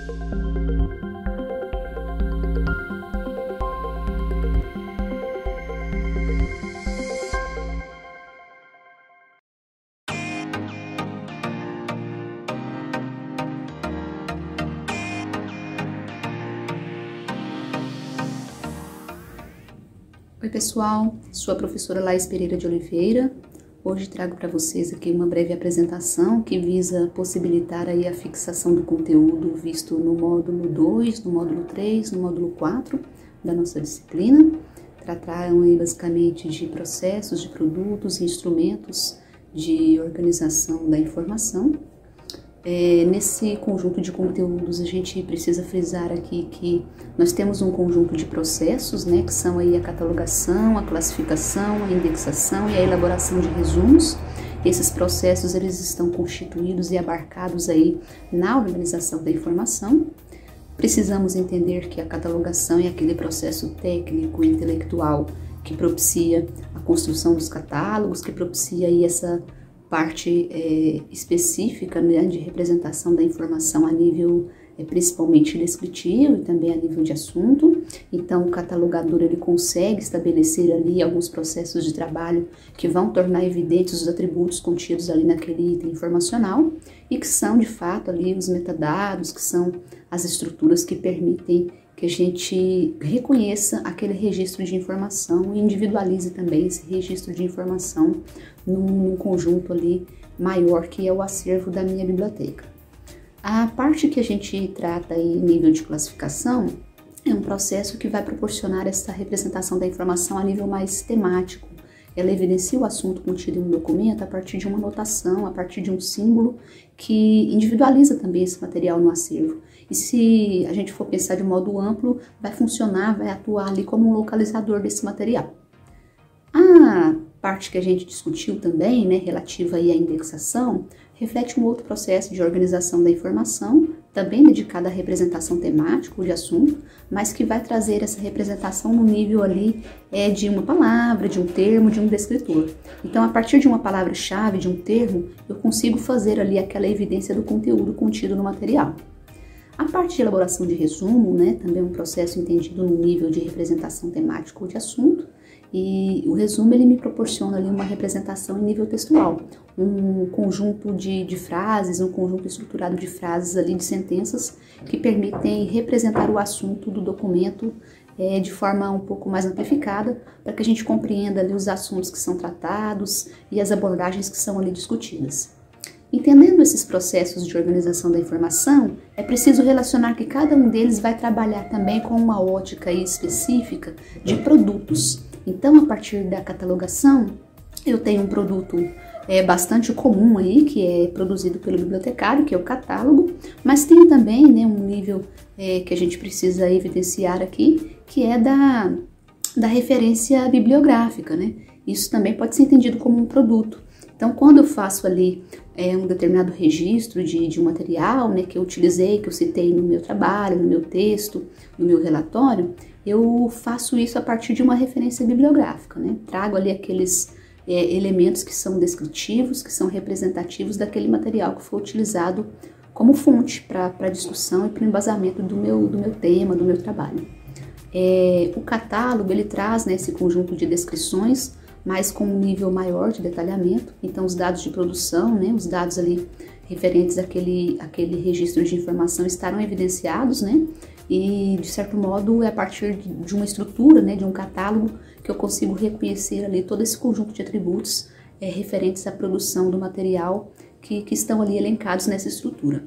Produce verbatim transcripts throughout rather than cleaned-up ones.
Oi pessoal, sou a professora Laís Pereira de Oliveira. Hoje trago para vocês aqui uma breve apresentação que visa possibilitar aí a fixação do conteúdo visto no módulo dois, no módulo três, no módulo quatro da nossa disciplina. Tratarão aí basicamente de processos, de produtos e instrumentos de organização da informação. É, nesse conjunto de conteúdos a gente precisa frisar aqui que nós temos um conjunto de processos, né, que são aí a catalogação, a classificação, a indexação e a elaboração de resumos. Esses processos eles estão constituídos e abarcados aí na organização da informação. Precisamos entender que a catalogação é aquele processo técnico e intelectual que propicia a construção dos catálogos, que propicia aí essa parte é, específica, né, de representação da informação a nível é, principalmente descritivo e também a nível de assunto. Então, o catalogador ele consegue estabelecer ali alguns processos de trabalho que vão tornar evidentes os atributos contidos ali naquele item informacional e que são, de fato, ali os metadados, que são as estruturas que permitem que a gente reconheça aquele registro de informação e individualize também esse registro de informação num, num conjunto ali maior que é o acervo da minha biblioteca. A parte que a gente trata aí em nível de classificação é um processo que vai proporcionar essa representação da informação a nível mais temático. Ela evidencia o assunto contido em um documento a partir de uma anotação, a partir de um símbolo que individualiza também esse material no acervo. E se a gente for pensar de modo amplo, vai funcionar, vai atuar ali como um localizador desse material. A parte que a gente discutiu também, né, relativa aí à indexação, reflete um outro processo de organização da informação, também dedicado à representação temática de assunto, mas que vai trazer essa representação no nível ali é, de uma palavra, de um termo, de um descritor. Então, a partir de uma palavra-chave, de um termo, eu consigo fazer ali aquela evidência do conteúdo contido no material. A parte de elaboração de resumo, né, também é um processo entendido no nível de representação temática ou de assunto, e o resumo ele me proporciona ali uma representação em nível textual, um conjunto de, de frases, um conjunto estruturado de frases ali, de sentenças, que permitem representar o assunto do documento é, de forma um pouco mais amplificada, para que a gente compreenda ali os assuntos que são tratados e as abordagens que são ali discutidas. Entendendo esses processos de organização da informação, é preciso relacionar que cada um deles vai trabalhar também com uma ótica específica de produtos. Então, a partir da catalogação, eu tenho um produto é, bastante comum aí, que é produzido pelo bibliotecário, que é o catálogo, mas tem também, né, um nível é, que a gente precisa evidenciar aqui, que é da, da referência bibliográfica, né? Isso também pode ser entendido como um produto. Então, quando eu faço ali é, um determinado registro de, de um material, né, que eu utilizei, que eu citei no meu trabalho, no meu texto, no meu relatório, eu faço isso a partir de uma referência bibliográfica, né? Trago ali aqueles é, elementos que são descritivos, que são representativos daquele material que foi utilizado como fonte para a discussão e para o embasamento do meu, do meu tema, do meu trabalho. É, o catálogo, ele traz, né, esse conjunto de descrições, mas com um nível maior de detalhamento. Então, os dados de produção, né, os dados ali referentes àquele, àquele registro de informação estarão evidenciados, né, e, de certo modo, é a partir de, de uma estrutura, né, de um catálogo, que eu consigo reconhecer ali todo esse conjunto de atributos é, referentes à produção do material que, que estão ali elencados nessa estrutura.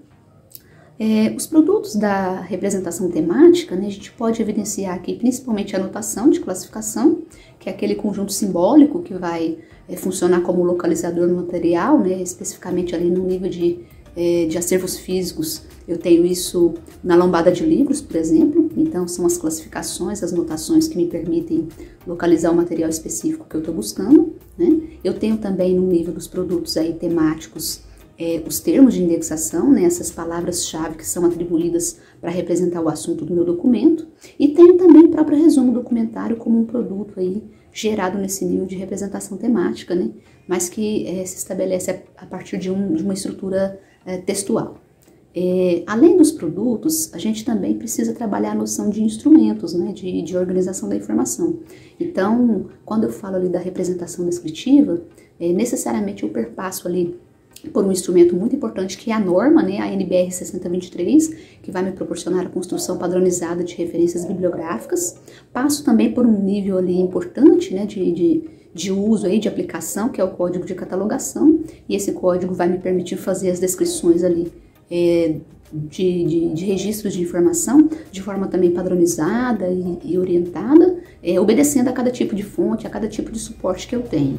É, os produtos da representação temática, né, a gente pode evidenciar aqui principalmente a anotação de classificação, que é aquele conjunto simbólico que vai é, funcionar como localizador no material, né, especificamente ali no nível de, é, de acervos físicos. Eu tenho isso na lombada de livros, por exemplo, então são as classificações, as notações que me permitem localizar o material específico que eu estou buscando, né. Eu tenho também no nível dos produtos aí temáticos É, os termos de indexação, né, essas palavras-chave que são atribuídas para representar o assunto do meu documento, e tenho também o próprio resumo documentário como um produto aí gerado nesse nível de representação temática, né, mas que é, se estabelece a, a partir de, um, de uma estrutura é, textual. É, além dos produtos, a gente também precisa trabalhar a noção de instrumentos, né, de, de organização da informação. Então, quando eu falo ali da representação descritiva, é, necessariamente eu perpasso ali por um instrumento muito importante que é a norma, né, a N B R sessenta vinte e três, que vai me proporcionar a construção padronizada de referências bibliográficas. Passo também por um nível ali importante, né, de, de, de uso aí, de aplicação, que é o código de catalogação, e esse código vai me permitir fazer as descrições ali É, de, de, de registros de informação de forma também padronizada e, e orientada, é, obedecendo a cada tipo de fonte, a cada tipo de suporte que eu tenho.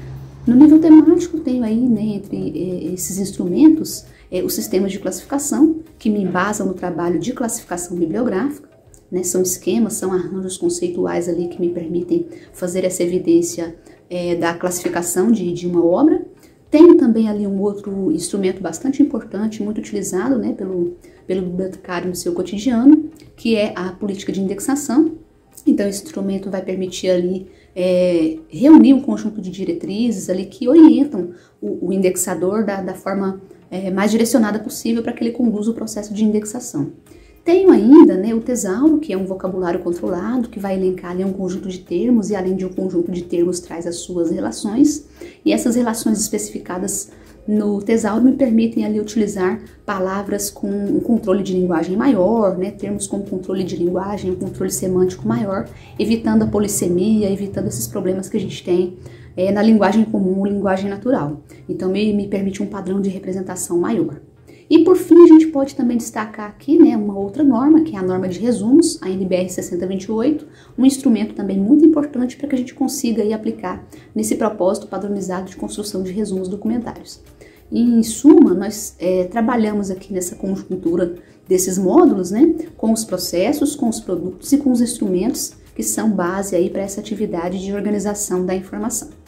No nível temático, tenho aí, né, entre é, esses instrumentos, é, os sistemas de classificação, que me embasam no trabalho de classificação bibliográfica, né, são esquemas, são arranjos conceituais ali que me permitem fazer essa evidência é, da classificação de, de uma obra. Tenho também ali um outro instrumento bastante importante, muito utilizado, né, pelo, pelo bibliotecário no seu cotidiano, que é a política de indexação. Então, esse instrumento vai permitir ali é, reunir um conjunto de diretrizes ali que orientam o, o indexador da, da forma é, mais direcionada possível para que ele conduza o processo de indexação. Tenho ainda, né, o tesauro, que é um vocabulário controlado, que vai elencar ali um conjunto de termos e além de um conjunto de termos traz as suas relações. E essas relações especificadas no tesauro me permitem ali utilizar palavras com um controle de linguagem maior, né, termos com controle de linguagem, um controle semântico maior, evitando a polissemia, evitando esses problemas que a gente tem é, na linguagem comum, linguagem natural. Então me, me permite um padrão de representação maior. E por fim, a gente pode também destacar aqui, né, uma outra norma, que é a norma de resumos, a N B R sessenta vinte e oito, um instrumento também muito importante para que a gente consiga aí aplicar nesse propósito padronizado de construção de resumos documentários. E, em suma, nós é, trabalhamos aqui nessa conjuntura desses módulos, né, com os processos, com os produtos e com os instrumentos que são base aí para essa atividade de organização da informação.